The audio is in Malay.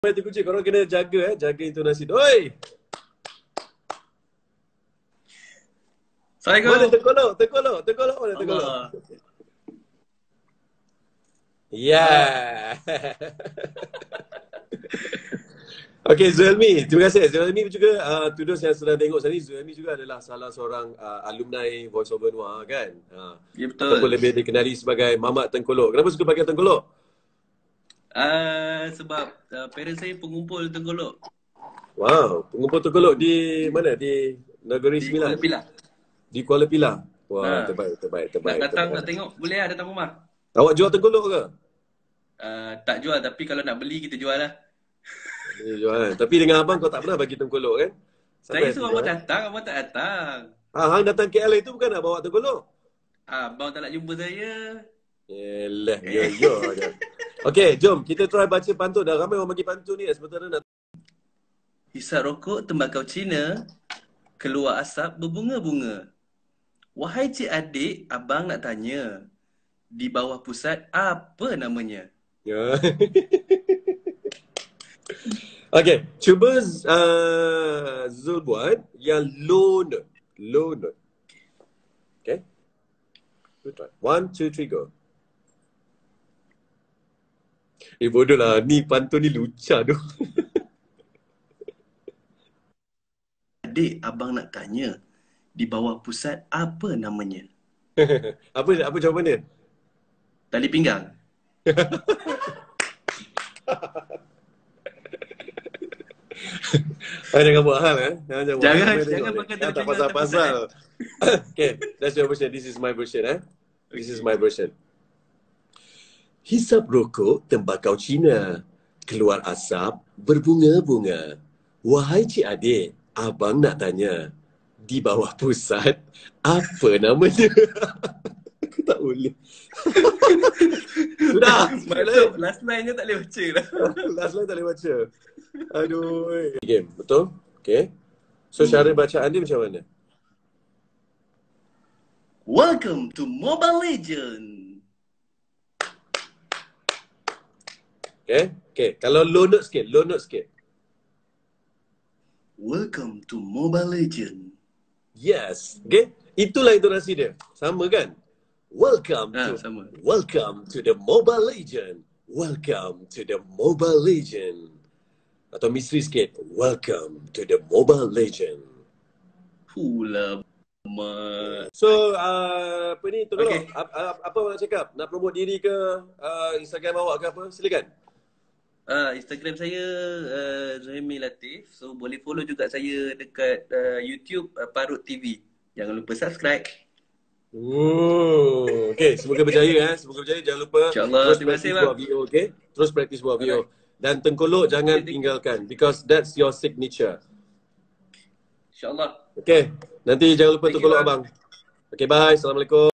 Itu kucing, korang kena jaga jaga intonasi. Oi! Mana Assalamualaikum. terkolok mana terkolok? Allah. Yeah. Okay, Zulmi. Terima kasih. Zulmi juga, Tudus yang sedang tengok tadi, Zulmi juga adalah salah seorang alumni Voice Over Noah kan? Ya Ataupun betul. lebih dikenali sebagai Mamat Tengkolok. Kenapa suka pakai Tengkolok? Sebab parents saya pengumpul Tenggolok Wow, pengumpul Tengkolok di mana? Di Negeri di Sembilan? Kuala Pilah. Di Kuala Pilah? Wah, Ha. Nak terbaik. datang nak tengok boleh datang rumah. Awak jual Tengkolok ke? Tak jual tapi kalau nak beli kita jual lah. Dia jual kan? Tapi dengan abang kau tak pernah bagi Tengkolok kan? Saya Sampai hati suruh kau abang datang, abang tak datang. Hang datang KL itu bukan nak bawa Tengkolok? Abang tak nak jumpa saya. Yelah, yo aja. Okey, jom kita try baca pantun. Dah ramai orang bagi pantun ni. Sebenarnya nak Hisap rokok tembakau Cina, keluar asap berbunga-bunga. Wahai cik adik, abang nak tanya. Di bawah pusat apa namanya? ya. Okey, cuba Zul buat yang low note. Low note. Okey? Good try. 1, 2, 3, go. Bodoh lah. Ni pantun ni lucah tu. Adik, abang nak tanya. Di bawah pusat apa namanya? Apa jawapan dia? Tali pinggang. Jangan buat hal Jangan pakai tak terjemahan pasal-pasal. Okay, that's your version. This is my version. This is my version. Hisap rokok tembakau Cina, keluar asap berbunga-bunga. Wahai cik adik, abang nak tanya, di bawah pusat apa namanya? Aku tak boleh. Sudah. Last line-nya tak boleh baca lah. Last line tak boleh baca. Aduh. Game, betul? Okay. So cara bacaan dia macam mana? Welcome to Mobile Legend. Okay. Kalau low note sikit. Welcome to Mobile Legend. Yes. Okay. Itulah intonasi dia. Sama kan? Welcome to the Mobile Legend. Welcome to the Mobile Legend. Atau misteri sikit. Welcome to the Mobile Legend. Hula. So, apa ni? Tunggu Okay. Apa awak nak cakap? Nak promote diri ke? Instagram awak ke apa? Silakan. Instagram saya Zahimi Latif. So boleh follow juga saya dekat YouTube Parut TV. Jangan lupa subscribe. Okay, semoga berjaya. Semoga berjaya. Jangan lupa InsyaAllah. terus Terima kasih practice bang. buat video, okay? Terus practice buat video. Dan Tengkolok jangan tinggalkan because that's your signature. InsyaAllah. Okay, nanti jangan lupa Thank you, Tengkolok bang. abang. Okay, bye. Assalamualaikum.